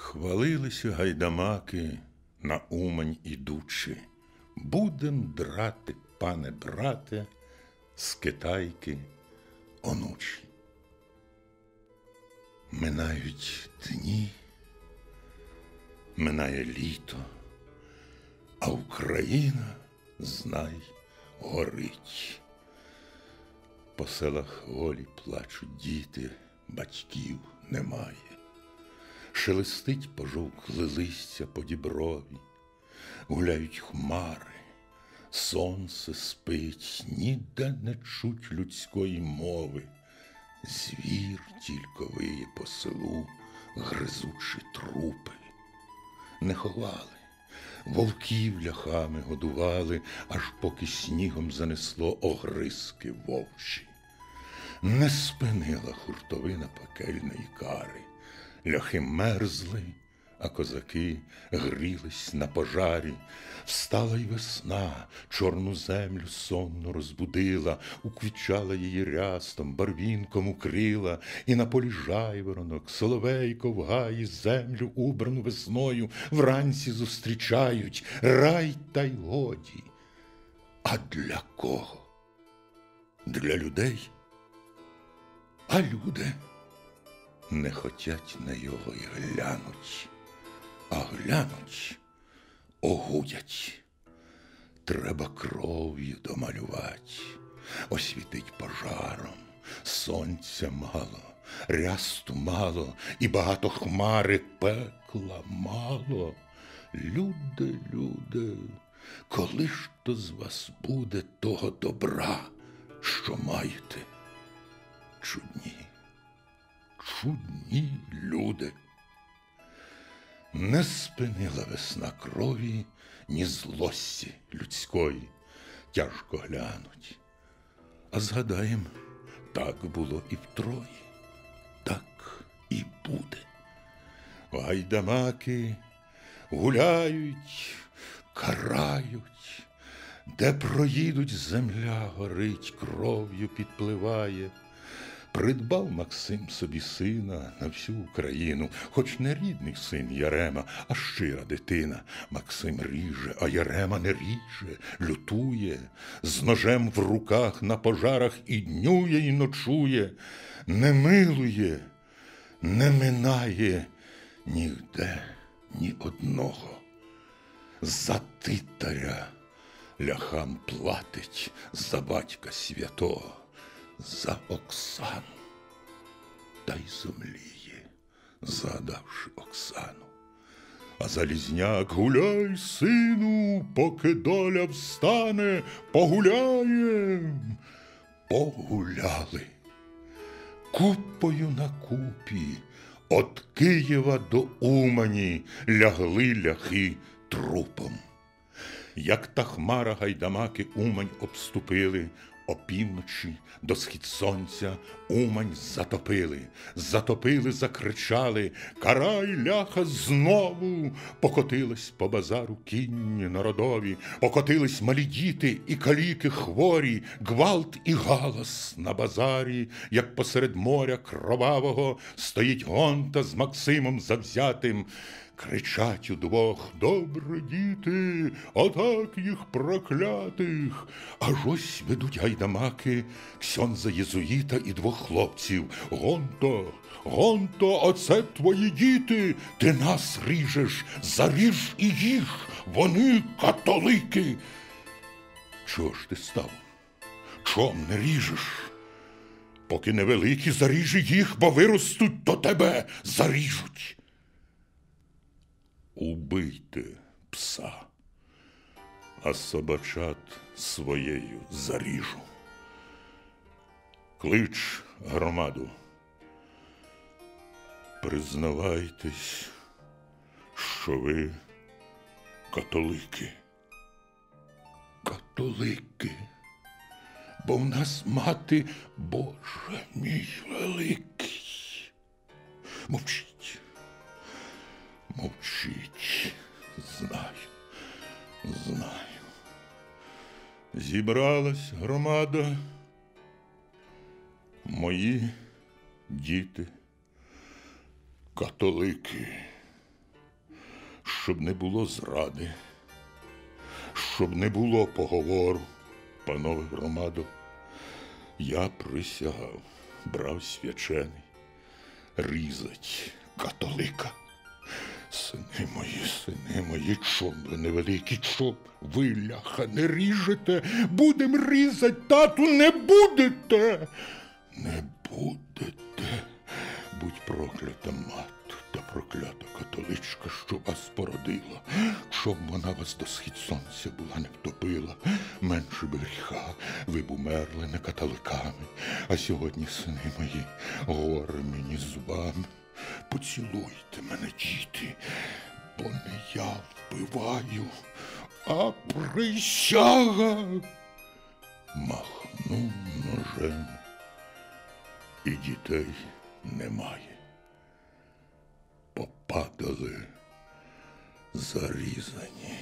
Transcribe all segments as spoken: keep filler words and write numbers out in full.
Хвалилися гайдамаки на Умань ідучи. Будем драти, пане брате, з Китайки онучі. Минають дні, минає літо, а Україна, знай, горить. По селах голі плачуть діти, батьків немає. Шелестить пожовкле листя по діброві, гуляють хмари, сонце спить, ніде не чуть людської мови. Звір тільки виє по селу, гризучи трупи. Не ховали, вовків ляхами годували, аж поки снігом занесло огризки вовчі. Не спинила хуртовина пекельної кари. Ляхи мерзли, а козаки грілись на пожарі. Встала й весна, чорну землю сонно розбудила, уквічала її рястом, барвінком укрила, і на полі жайворонок, соловейко в гаї землю, убрану весною, вранці зустрічають. Рай та й годі. А для кого? Для людей? А люди не хотять на його й глянуть, а глянуть — огудять. Треба кров'ю домалювать, освітить пожаром. Сонця мало, рясту мало, і багато хмари, пекла мало. Люди, люди, коли ж то з вас буде того добра, що маєте? Чудні, чудні люди. Не спинила весна крові, ні злості людської. Тяжко глянуть. А згадаєм, так було і втрої, так і буде. Гайдамаки гуляють, карають, де проїдуть, земля горить, кров'ю підпливає. Придбав Максим собі сина на всю Україну, хоч не рідний син Ярема, а щира дитина. Максим ріже, а Ярема не ріже, лютує, з ножем в руках на пожарах і днює, і ночує, не милує, не минає нігде ні одного. За титаря ляхам платить, за батька святого, за Оксану, та й зомліє, згадавши Оксану. А Залізняк: гуляй, сину, поки доля встане, погуляєм. Погуляли. Купою на купі, от Києва до Умані, лягли ляхи трупом. Як та хмара гайдамаки Умань обступили, опівночі до схід сонця Умань затопили. Затопили, закричали: карай, ляха, знову! Покотились по базару кінні народові, покотились малі діти і каліки хворі, гвалт і галас на базарі, як посеред моря кровавого стоїть Гонта з Максимом завзятим. Кричать удвох: добре, діти, отак їх проклятих. Аж ось ведуть гайдамаки ксьондза єзуїта і двох хлопців. Гонто, Гонто, оце твої діти, ти нас ріжеш, заріж і їх, вони католики. Чого ж ти став? Чом не ріжеш? Поки невеликі, заріжи їх, бо виростуть, то тебе заріжуть. Убийте пса, а собачат своєю заріжу. Клич громаду. Признавайтесь, що ви католики. Католики, бо в нас мати, Боже мій великий. Мовчіть. Мовчіть, знаю, знаю. Зібралась громада, мої діти, католики, щоб не було зради, щоб не було поговору, панове громадо, я присягав, брав свячений, різать католика. Сини мої, сини мої, чом ви невеликі, чом ви, ляха, не ріжете? Будем різать, тату, не будете! Не будете. Будь проклята мати та проклята католичка, що вас породила. Чом вона вас до схід сонця була не втопила? Менше б гріха, ви б умерли не католиками. А сьогодні, сини мої, горе мені з вами. Поцілуйте мене, діти, бо не я вбиваю, а присяга. Махнув ножем, і дітей немає. Попадали зарізані.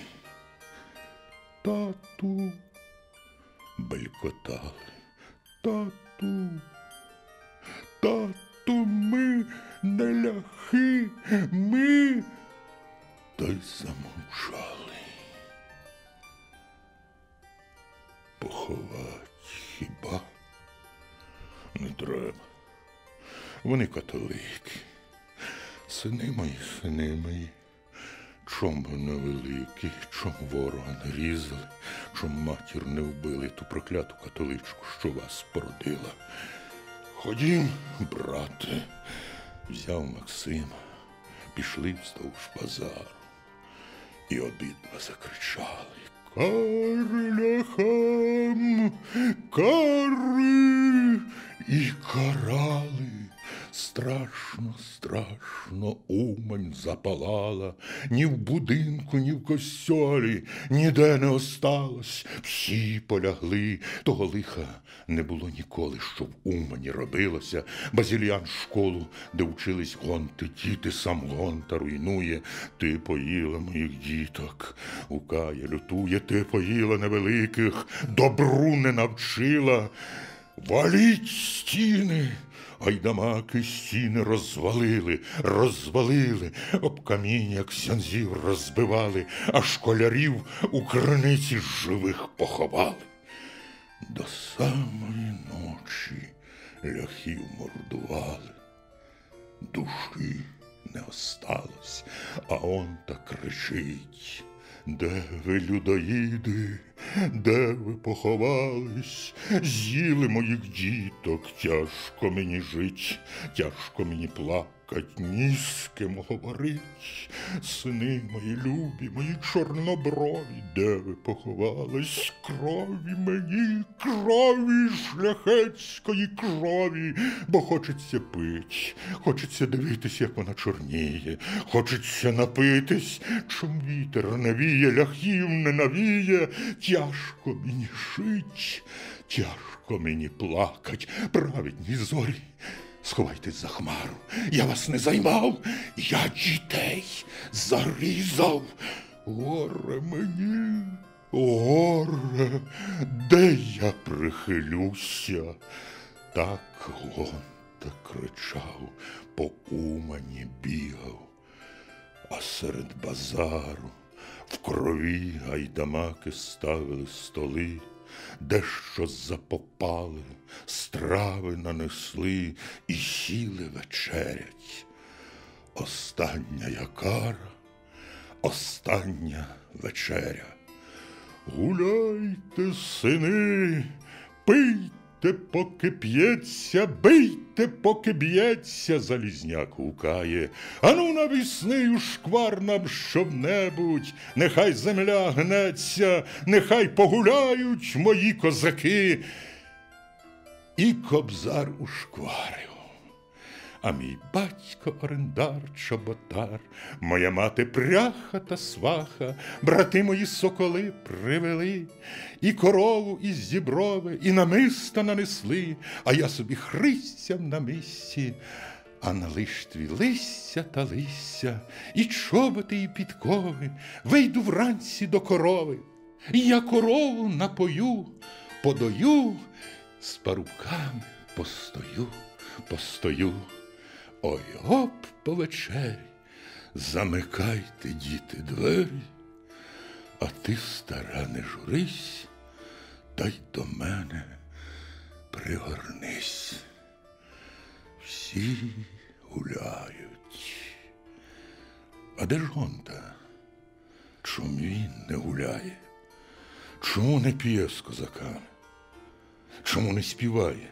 Тату, белькотали. Тату, тату, ми не ляхи, ми. Та й замовчали. Поховать хіба? Не треба. Вони католики. Сини мої, сини мої, чом ви невеликі, чом ворога не різали, чом матір не вбили ту прокляту католичку, що вас породила. Ходім, брате, взяв Максима, пішли вздовж базару, і обидва закричали: «Кари ляхам, кари!» І карали. Страшно, страшно Умань запалала. Ні в будинку, ні в костьолі ніде не осталось. Всі полягли. Того лиха не було ніколи, що в Умані робилося. Базильян школу, де вчились гонти діти, сам гонта руйнує. Ти поїла моїх діток, гукає, лютує. Ти поїла невеликих, добру не навчила. Валіть стіни! Гайдамаки стіни розвалили, розвалили, об каміння ксьонзів розбивали, а школярів у криниці живих поховали. До самої ночі ляхів мордували. Душі не осталось, а он так кричить: «Де ви, людоїди? Де ви поховались? З'їли моїх діток, тяжко мені жить, тяжко мені плакать, ні з ким говорить. Сини мої любі, мої чорноброві, де ви поховались? Крові мені, крові, шляхетської крові, бо хочеться пить, хочеться дивитись, як вона чорніє, хочеться напитись, чом вітер не віє, ляхів не навіє. Тяжко мені жить, тяжко мені плакать, праведні зорі, сховайтесь за хмару, я вас не займав, я дітей зарізав. Горе мені, горе, де я прихилюся?» Так Гонта кричав, по Умані бігав, а серед базару в крові гайдамаки ставили столи, дещо запопали, страви нанесли і сіли вечерять. Остання якара, остання вечеря. Гуляйте, сини, пийте, поки п'ється, бийте, поки б'ється, Залізняк гукає. Ану навіснию шквар нам що-небудь, нехай земля гнеться, нехай погуляють мої козаки. І кобзар ушкварив. А мій батько орендар, чоботар, моя мати пряха та сваха, брати мої соколи привели, і корову із зіброви, і намиста нанесли, а я собі христям на мисці, а на лиштві листя та листя, і чоботи, і підкови, вийду вранці до корови, і я корову напою, подою, з парубками постою, постою. Ой, гоп по вечері, Замикайте, діти, двері, а ти, стара, не журись, та й до мене пригорнись. Всі гуляють. А де ж Гонта? Чому він не гуляє? Чому не п'є з козаками? Чому не співає?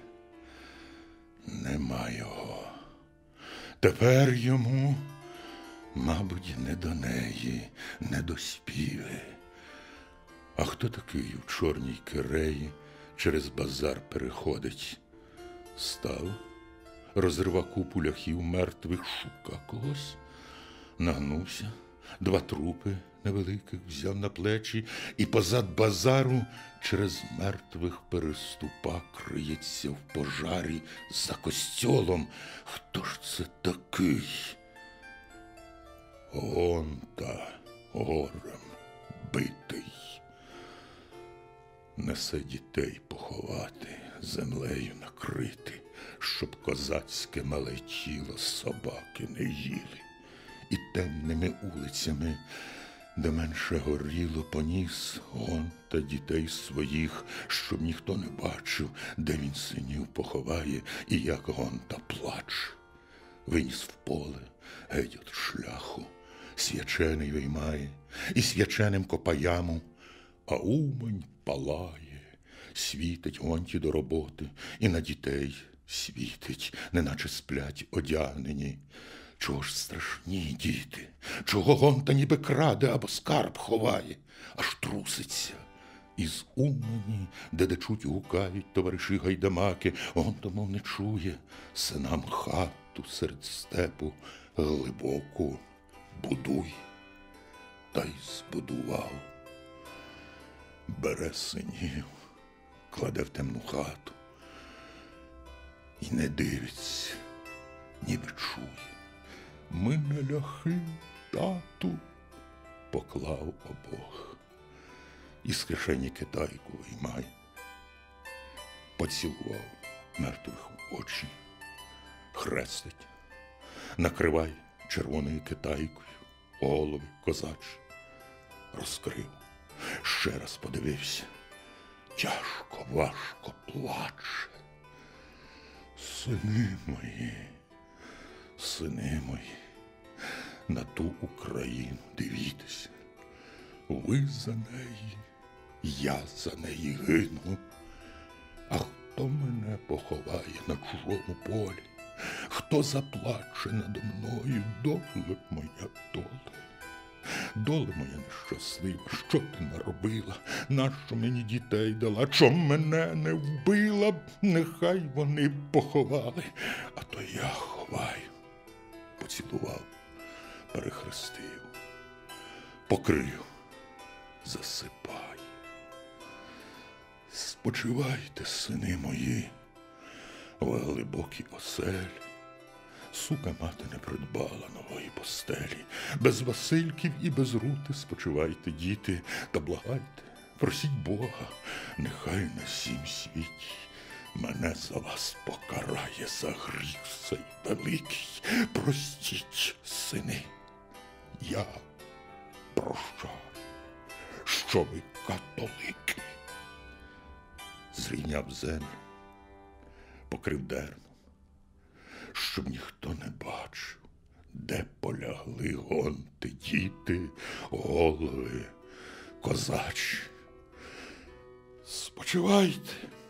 Нема його. Тепер йому, мабуть, не до неї, не до співи. А хто такий у чорній киреї через базар переходить? Став, розрива купу ляхів мертвих, шука когось, нагнувся, два трупи невеликих взяв на плечі і позад базару через мертвих переступа криється в пожарі за костьолом. Хто ж це такий? Гонта горем битий. Несе дітей поховати, землею накрити, щоб козацьке мале тіло собаки не їли. І темними улицями, де менше горіло, поніс Гонта дітей своїх, щоб ніхто не бачив, де він синів поховає і як Гонта плаче. Виніс в поле, геть от шляху, свячений виймає, і свяченим копа яму, а Умань палає, світить Гонті до роботи, і на дітей світить, неначе сплять одягнені. Чого ж страшні діти? Чого Гонта ніби краде або скарб ховає, аж труситься? Із Умані, де дечуть гукають товариші гайдамаки, Гонта мов не чує, синам хату серед степу глибоку будуй. Та й збудував. Бере синів, кладе в темну хату і не дивиться, ніби чує. Ми не ляхи, тату, поклав обох. Із кишені китайку виймає, поцілував мертвих в очі, хрестить, накривай червоною китайкою голови козачі, розкрив, ще раз подивився, тяжко, важко плаче. Сини мої, сини мої, на ту Україну дивіться. Ви за неї, я за неї гину. А хто мене поховає на чужому полі? Хто заплаче надо мною? Доле моя, доле. Доле моя нещаслива, що ти наробила? Нащо мені дітей дала? Чом мене не вбила? Нехай вони поховали, а то я ховаю. Поцілував, перехрестив, покрив, засипай. Спочивайте, сини мої, в глибокій оселі. Сука мати не придбала нової постелі. Без Васильків і без Рути спочивайте, діти, та благайте, просіть Бога, нехай на сім світі мене за вас покарає за гріх цей великий. Простіть, сини, я прощаю, що ви католики. Зрівняв землю, покрив дерном, щоб ніхто не бачив, де полягли Гонти діти, голови козачі. Спочивайте,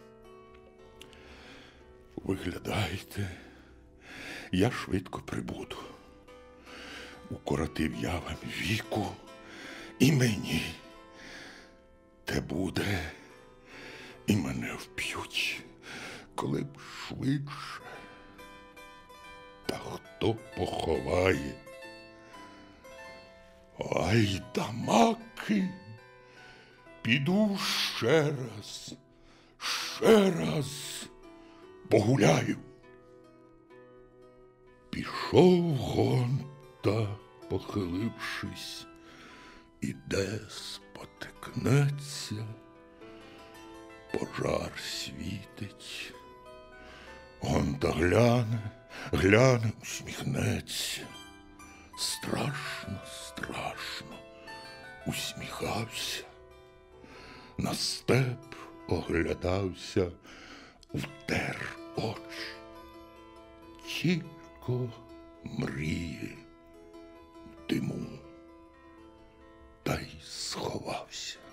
виглядайте, я швидко прибуду. Укоротив я вам віку, і мені те буде, і мене вб'ють, коли б швидше. Та хто поховає? Гайдамаки, піду ще раз, ще раз погуляю. Пішов Гонта, похилившись, іде, спотикнеться, пожар світить. Гонта гляне, гляне, усміхнеться, страшно, страшно усміхався, на степ оглядався, втер очі. Тільки мріє в диму, та й сховався.